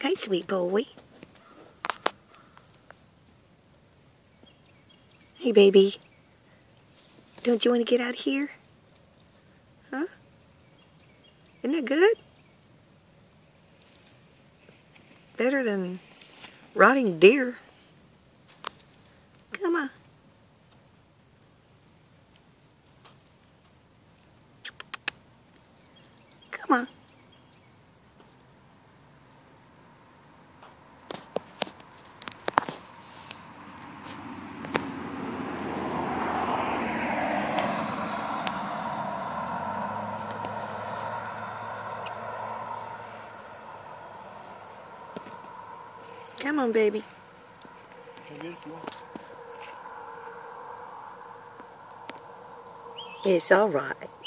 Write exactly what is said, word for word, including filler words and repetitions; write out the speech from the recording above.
Okay, sweet boy. Hey, baby. Don't you want to get out of here? Huh? Isn't that good? Better than rotting deer. Come on. Come on. Come on, baby. It's all right.